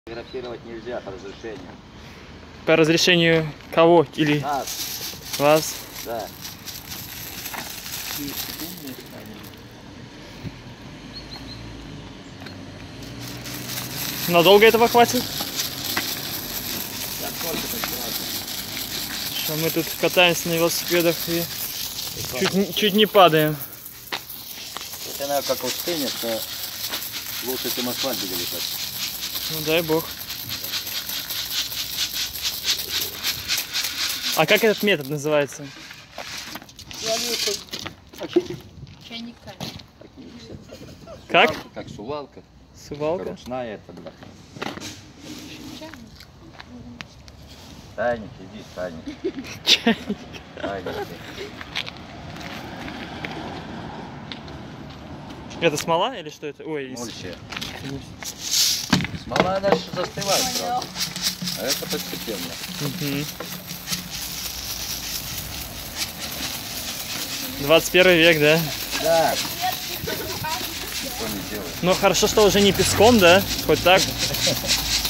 Фотографировать нельзя по разрешению. По разрешению кого? Или Нас. вас? Да. Надолго этого хватит? Что мы тут катаемся на велосипедах и чуть не падаем. Если она как устынет, то лучше, чем асфальт будет лежать. Ну дай бог. А как этот метод называется? Чайника. Как? Как сувалка. Сувалка? Ручная это, бля. Тайник, иди, тайник. Чайник. Тайник. Это смола или что это? Ой, Мульча. Смола дальше застывает сразу. А это постепенно. Угу. 21 век, да? Да. Никто не делает. Ну хорошо, что уже не песком, да? Хоть так.